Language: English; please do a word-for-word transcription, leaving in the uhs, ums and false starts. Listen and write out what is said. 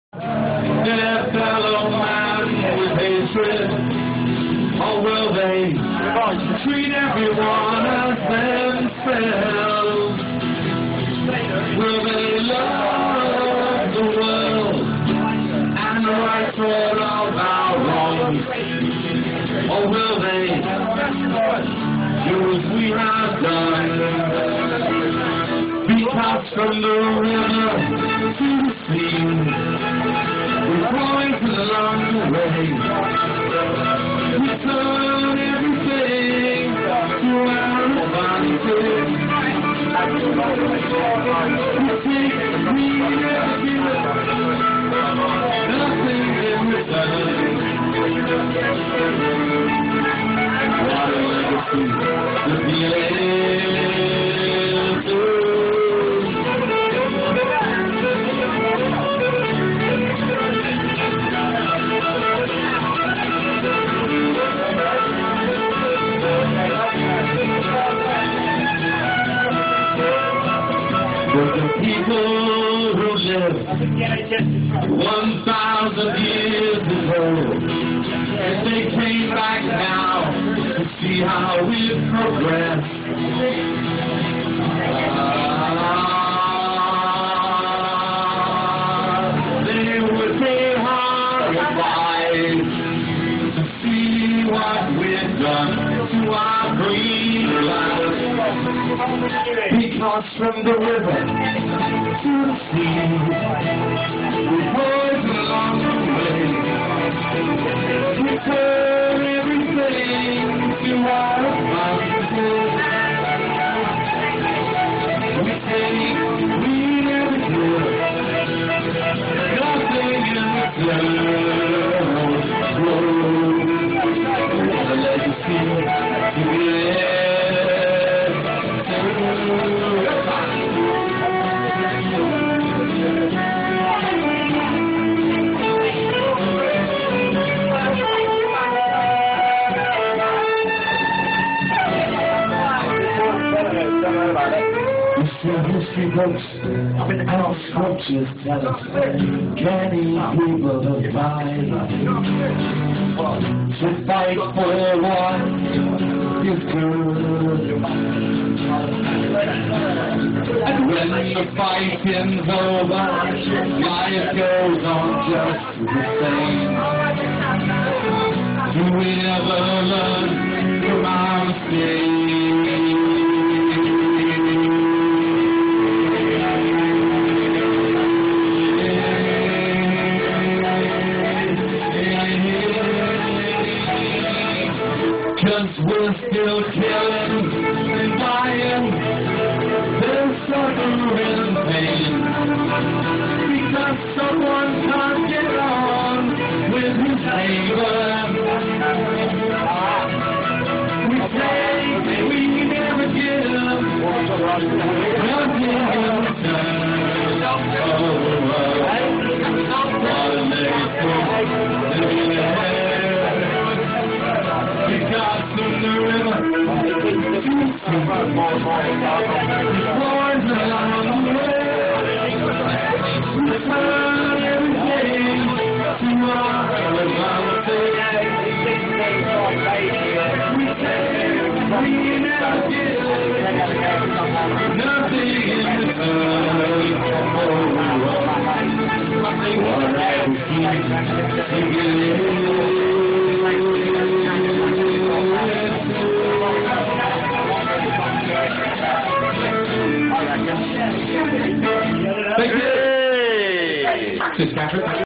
Their fellow man with hatred, or will they treat everyone as themselves? Will they love the world and right for all our wrongs? Or will they do as we have done? Be cast from the river to the sea, we're going along the way. We turn everything to our advantage. We take, we never give up, nothing in return. What a legacy to be the people who lived one thousand years ago, if they came back now to see how we've progressed, uh, they would be horrified to see what we've done to our green land. Because from the river to the sea, we boys along the way. We turn everything to our advantage. We take, we never give, nothing in return. The legacy to be history books and our sculptures tell us many people have died. To fight for what is good, and when the fighting's over, life goes on just the same. Do we ever learn from our mistakes? Cause we're still killing and dying, there's suffering pain, because someone can't get on with his neighbor. We take, we never give, nothing in return. Oh, what a legacy. Because from the river to the sea, boys along the way, we turn everything to our advantage. We take, we never give, nothing in return. What a legacy to give. Thank you. Cheers, Patrick.